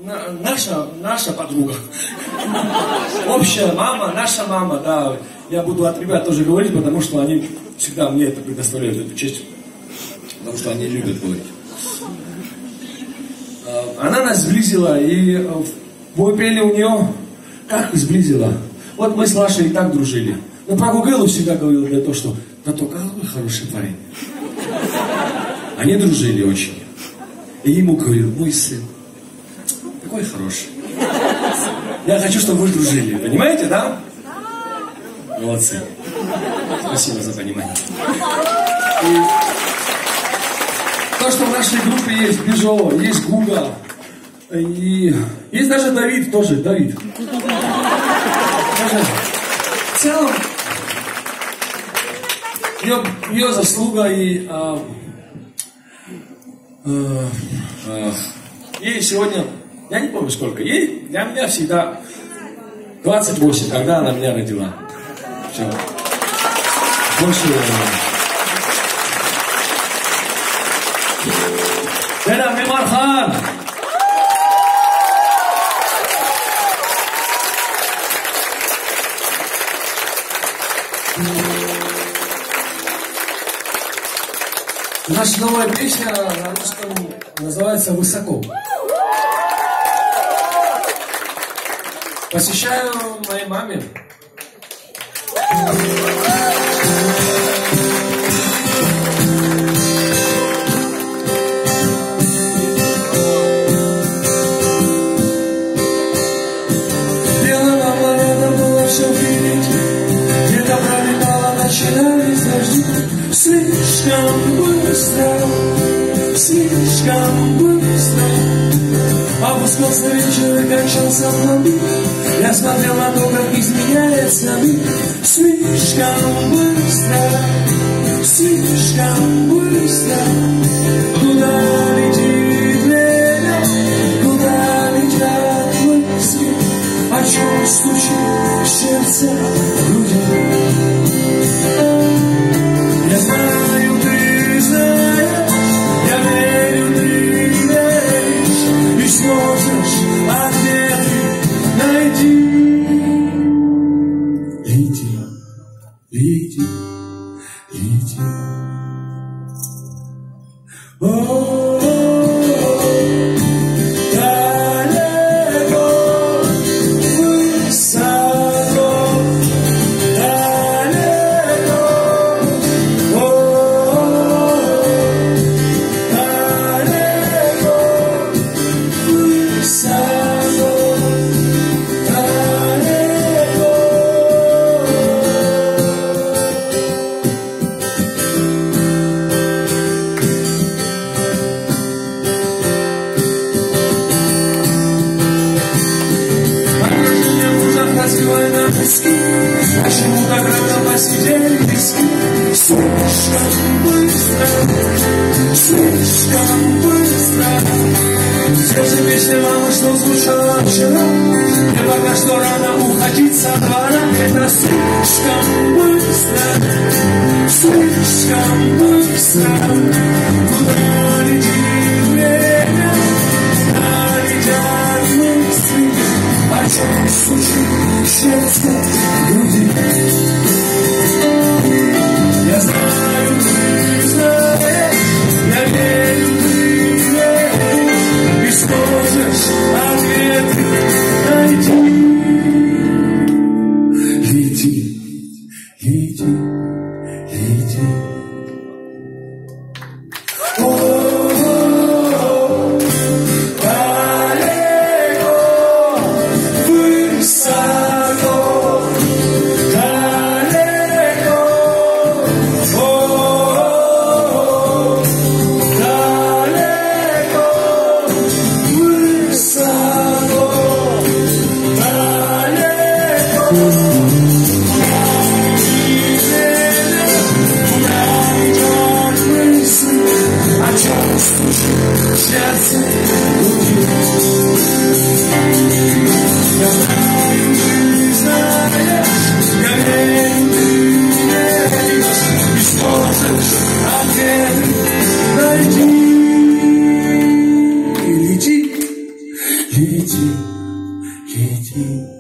наша подруга. Общая мама, наша мама, да. Я буду от ребят тоже говорить, потому что они всегда мне это предоставляют, эту честь. Потому что они любят говорить. Она нас сблизила, и мы пели у нее, как сблизила. Вот мы с Лашей и так дружили. Но про Гугелу всегда говорил для того, что да то какой хороший парень. Они дружили очень. И ему говорил, мой сын, такой хороший. Я хочу, чтобы вы дружили. Понимаете, да? Молодцы. Спасибо за понимание. И то, что в нашей группе есть Бежо, есть Гуга, и есть даже Давид тоже, Давид. Даже в целом, ее заслуга, и ей сегодня, я не помню сколько, ей для меня всегда 28, когда она меня родила. Все. Больше... Дедам Мимархан! Наша новая песня на русском называется «Высоко». Посвящаю моей маме. Белая мама, надо было все видеть. Где-то пролетала, начинались дожди. Слишком быстро, слишком быстро. Опускался вечер и кончался мобиль. Я смотрел на то, как изменяется мир. Слишком быстро, слишком быстро. Куда летит время, куда летят мысли, о чем стучит сердце в груди. Я знаю, ты знаешь, я верю, ты веришь, и сможешь ответы найти. Лети, лети, лети. Почему так рано посидели виски? Слишком быстро, слишком быстро. Все же песня мама, что звучала вчера. Мне пока что рано уходить со двора. Это слишком быстро, слишком быстро. Куда летит время, куда летят мысли, о чем стучит сердце в груди. Я знаю, ты знаешь, я верю, ты веришь, и сможешь ответы найти. Лети, лети, лети. Далеко, высоко, лети, лети.